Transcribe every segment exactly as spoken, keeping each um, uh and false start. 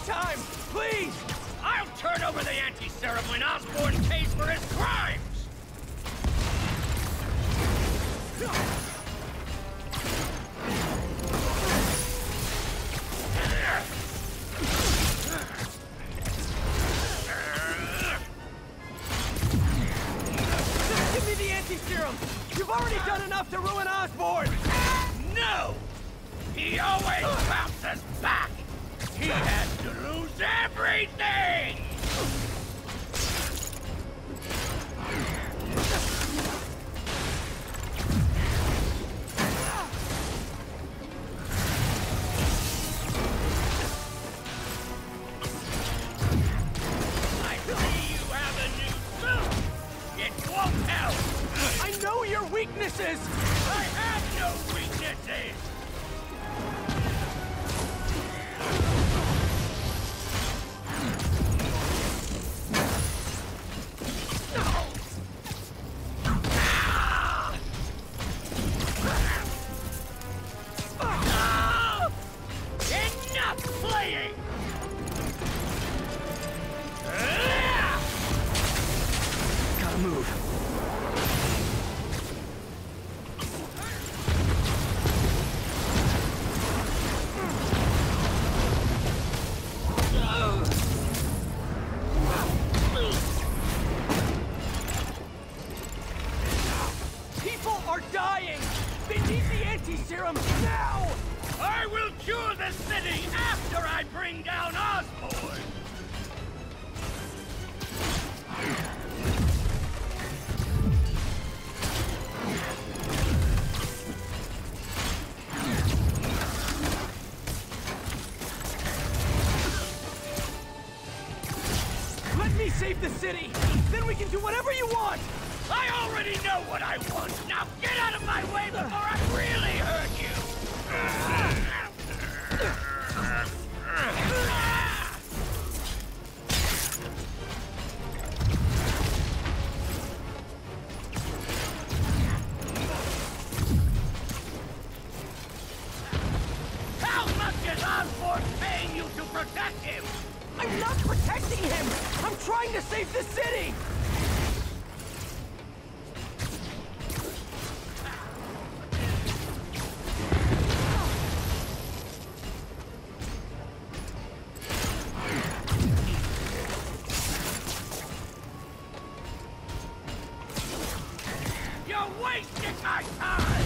time! Please! I'll turn over the anti-serum when Osborn pays for his crimes! Give me the anti-serum! You've already done enough to ruin Osborn! No! He always bounces back! He has to lose everything! I see you have a new suit! It won't help! I know your weaknesses! I have no weaknesses! Enough playing! Gotta move. People are dying! They need the anti-serum now! I will cure the city after I bring down Osborn! Let me save the city! Then we can do whatever you want! I already know what I want! Now get out of my way before I really hurt you! How much is Osborn paying you to protect him? I'm not protecting him! I'm trying to save the city! You're wasting my time!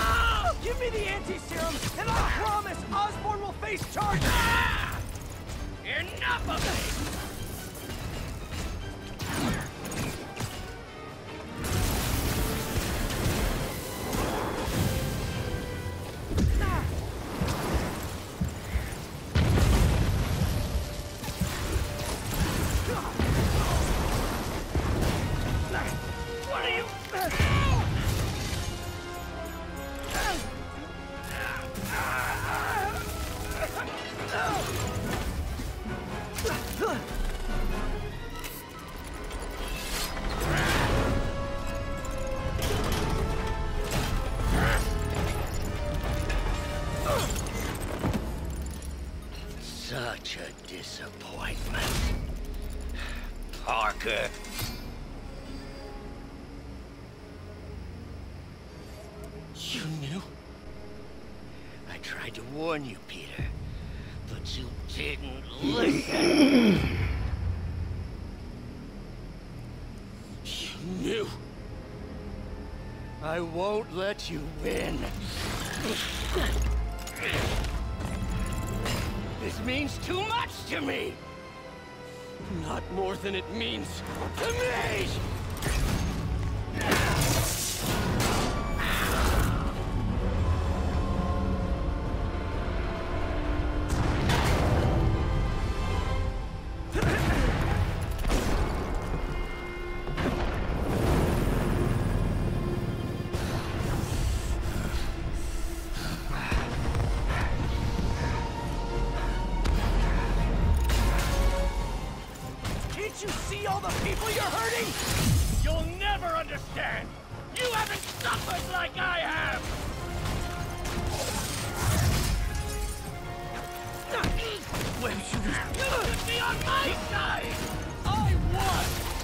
Give me the anti-serum, and I promise Osborn will face charges! Enough of it! What are you... Such a disappointment. Parker. You knew? I tried to warn you, Peter, but you didn't listen. You knew. I won't let you win. This means too much to me! Not more than it means to me! Can't you see all the people you're hurting? You'll never understand! You haven't suffered like I have! Web shooters! You should be on my side! I won!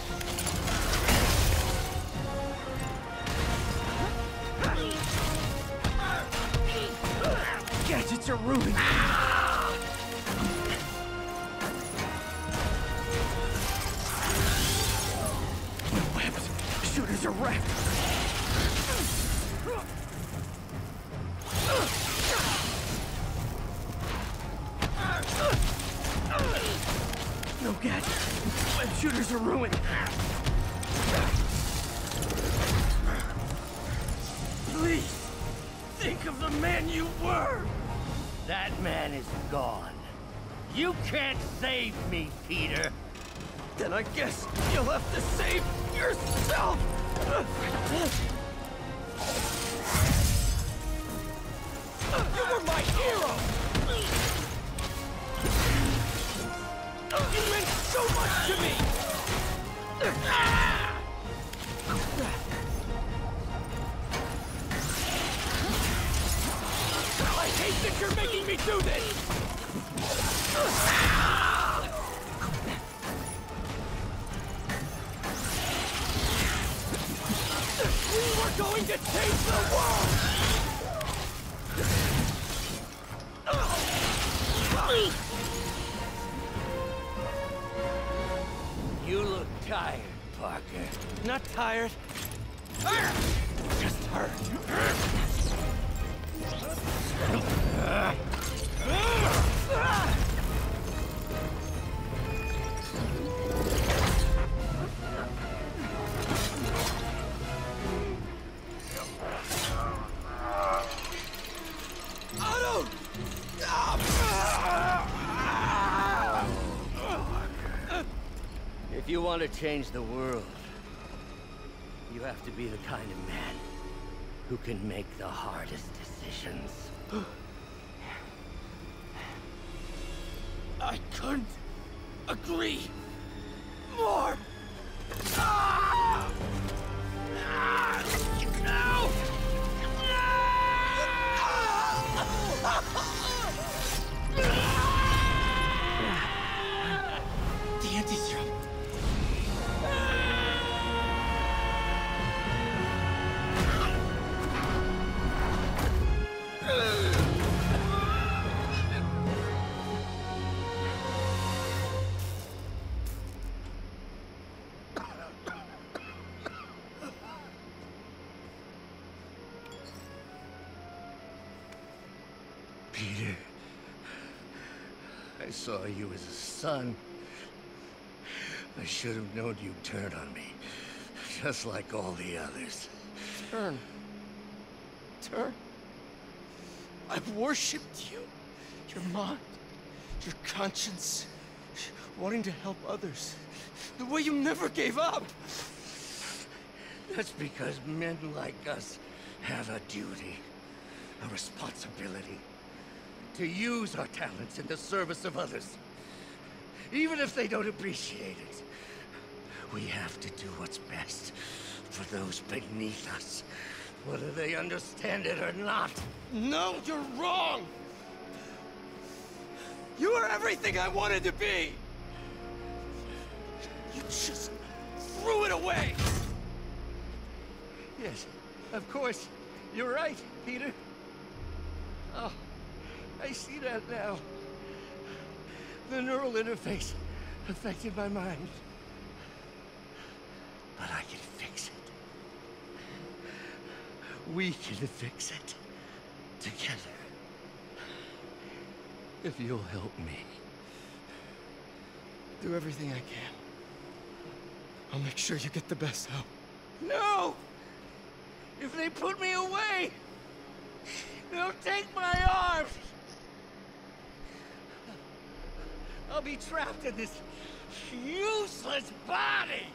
Gadgets are ruined! Shooters are wrecked! No gadgets! Web shooters are ruined! Please! Think of the man you were! That man is gone. You can't save me, Peter. Then I guess you'll have to save yourself! You were my hero! You meant so much to me! I hate that you're making me do this! We were going to change the world! You look tired, Parker. Not tired. Just hurt. Otto! If you want to change the world, you have to be the kind of man who can make the hardest decisions. I couldn't agree more! Ah! Ah! No! The anti-serum. I saw you as a son. I should have known you'd turn on me, just like all the others. Turn. Turn. I've worshipped you. Your mind, your conscience, wanting to help others. The way you never gave up. That's because men like us have a duty, a responsibility, to use our talents in the service of others. Even if they don't appreciate it, we have to do what's best for those beneath us, whether they understand it or not. No, you're wrong! You are everything I wanted to be! You just threw it away! Yes, of course. You're right, Peter. Oh, I see that now. The neural interface affected my mind. But I can fix it. We can fix it. Together. If you'll help me. Do everything I can. I'll make sure you get the best help. No! If they put me away, they'll take my arms! I'll be trapped in this useless body!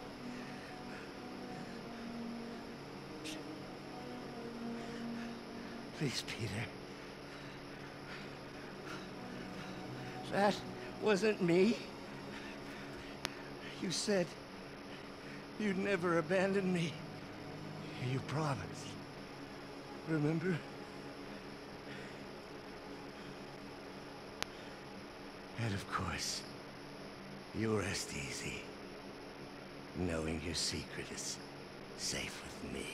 Please, Peter. That wasn't me. You said you'd never abandon me. You promised. Remember? And of course, you rest easy, knowing your secret is safe with me.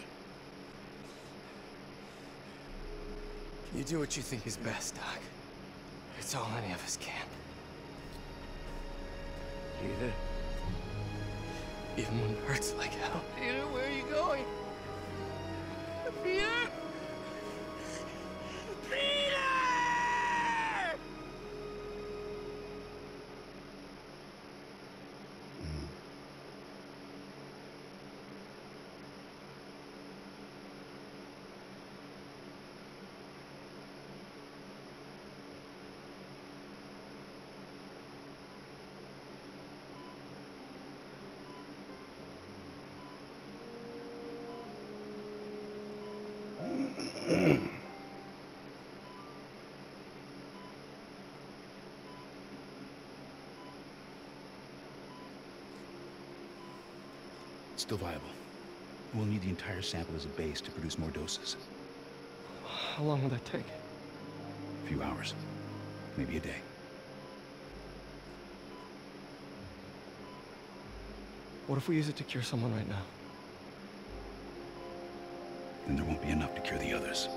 You do what you think is best, Doc. It's all any of us can. Peter? Even when it hurts like hell. Peter, where are you going? Peter? Peter! Still viable. We'll need the entire sample as a base to produce more doses. How long will that take? A few hours. Maybe a day. What if we use it to cure someone right now? Then there won't be enough to cure the others.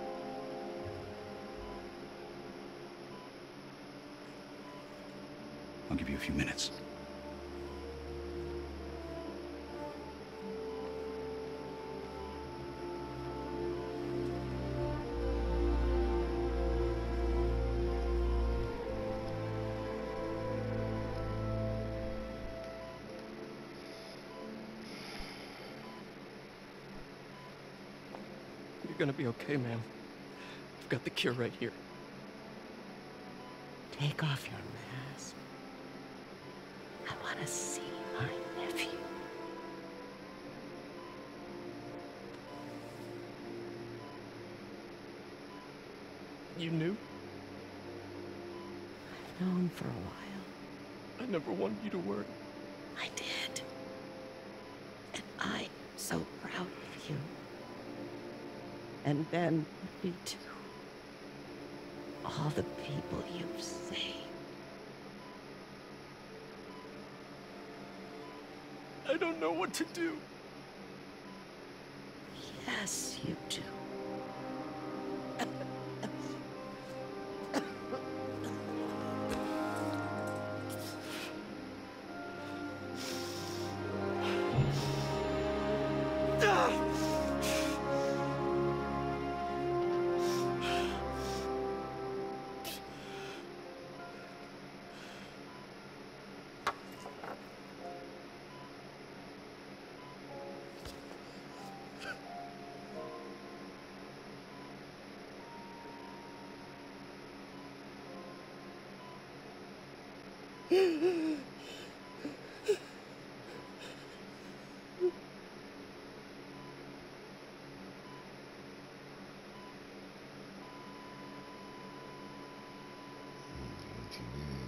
I'll give you a few minutes. You're gonna be okay, ma'am. I've got the cure right here. Take off your mask. I want to see my nephew. You knew? I've known for a while. I never wanted you to worry. I did. And I'm so proud of you. And Ben would be too. All the people you've saved. I don't know what to do. Yes, you do. What you need?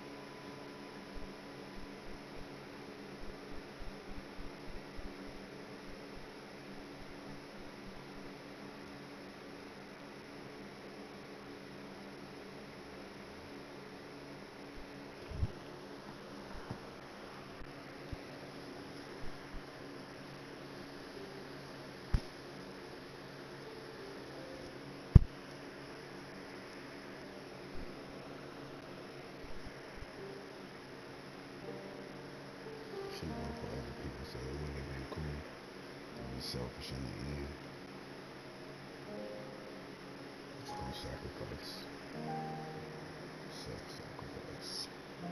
She work for other people, so it wouldn't have been cool to be selfish in the end. It's called sacrifice. Self-sacrifice.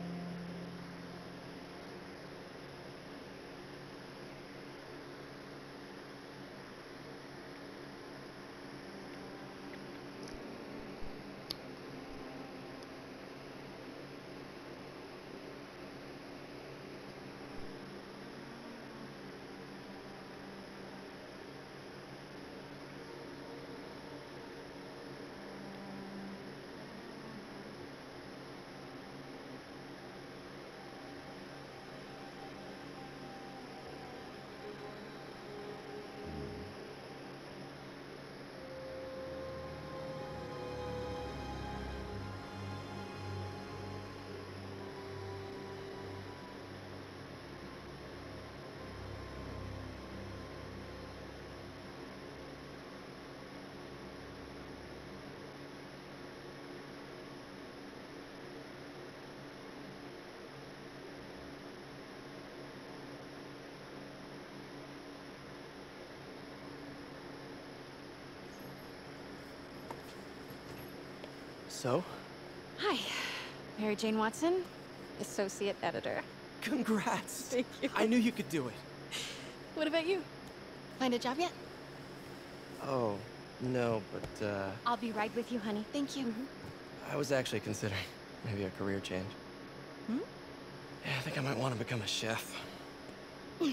So, Hi, Mary Jane Watson, Associate Editor. congrats. Thank you. I knew you could do it. What about you? Find a job yet? Oh, no, but, uh, I'll be right with you, honey. Thank you. I was actually considering maybe a career change. Hmm? Yeah, I think I might want to become a chef. I'm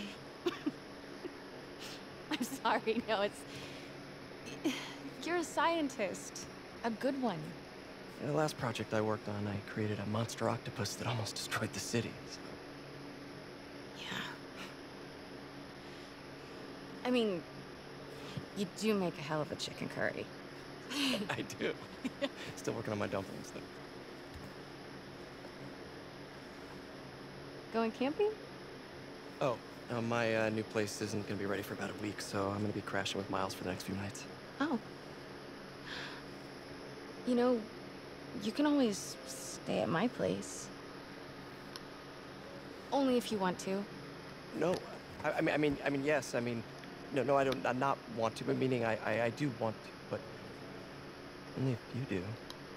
sorry, no, it's... You're a scientist. A good one. In the last project I worked on, I created a monster octopus that almost destroyed the city, so... Yeah. I mean, you do make a hell of a chicken curry. I do. Still working on my dumplings, though. Going camping? Oh, uh, my uh, new place isn't gonna be ready for about a week, so I'm gonna be crashing with Miles for the next few nights. Oh. You know, you can always stay at my place. Only if you want to. No, I, I mean, I mean, I mean, yes. I mean, no, no, I don't. I not want to, but meaning I, I, I do want to, but only if you do.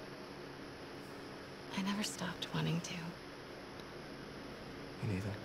I never stopped wanting to. Me neither.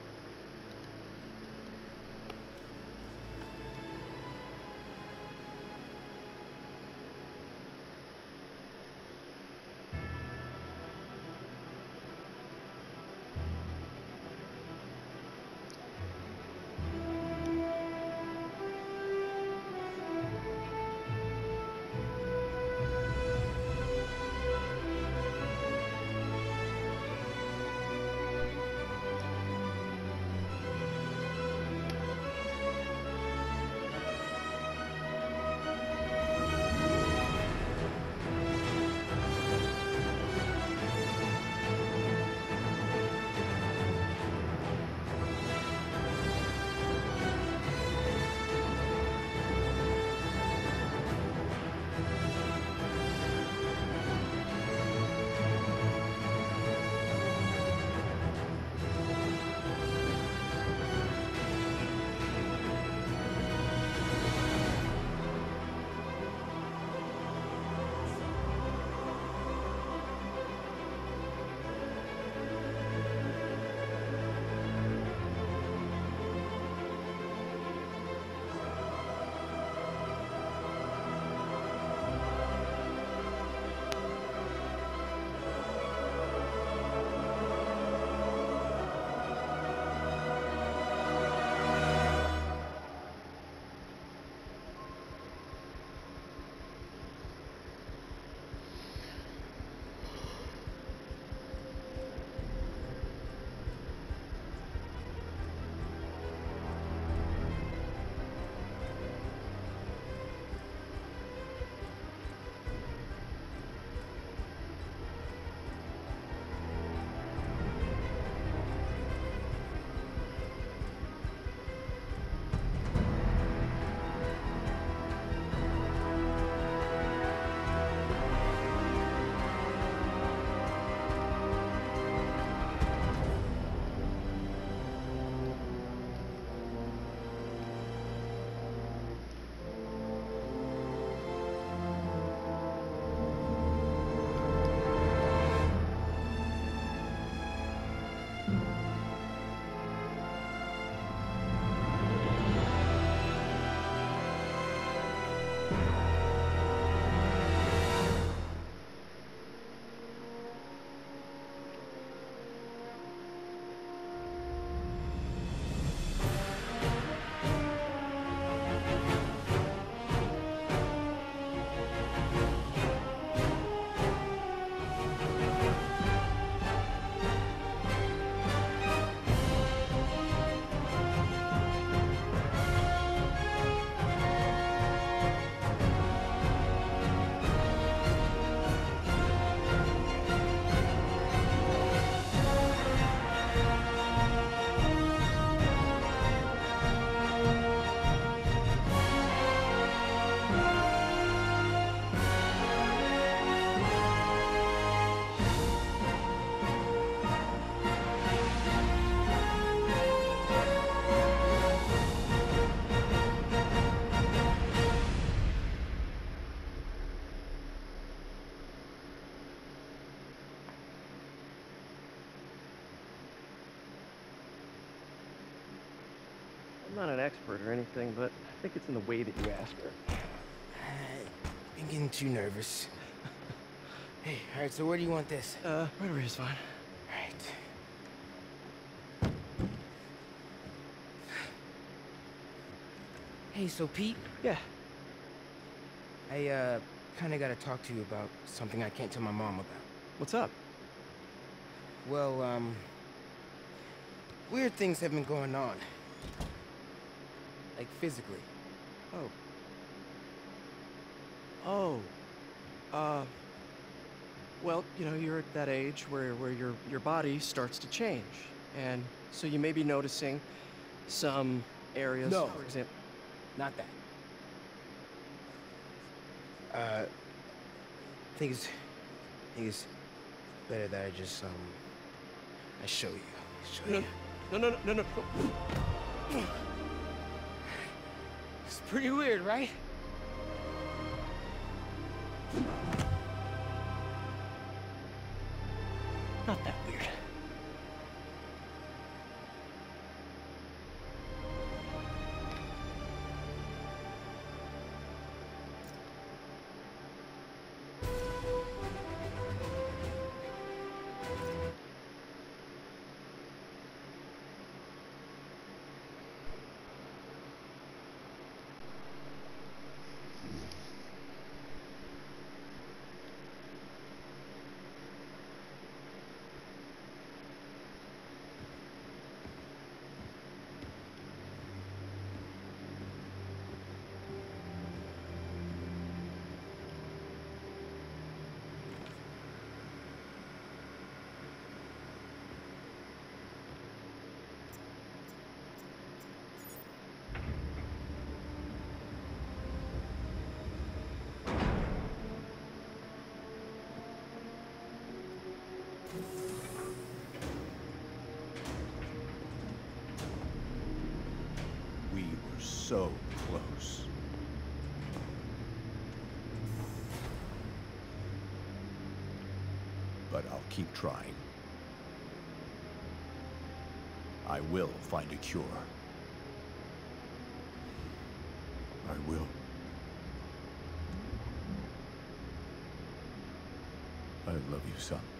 I'm not an expert or anything, but I think it's in the way that you ask her. Uh, I'm getting too nervous. Hey, alright, so where do you want this? Uh, right over here is fine. Alright. Hey, so Pete, Yeah. I, uh, kinda gotta talk to you about something I can't tell my mom about. What's up? Well, um... weird things have been going on. Like, physically. Oh. Oh. Uh... Well, you know, you're at that age where, where your, your body starts to change. And so you may be noticing some areas, No. for example... Not that. Uh... I think it's... I think it's better that I just, um... I show you. Show No, you. no, no, no, no, no. It's pretty weird, right? Not that weird. We were so close. But I'll keep trying. I will find a cure. I will. I love you, son.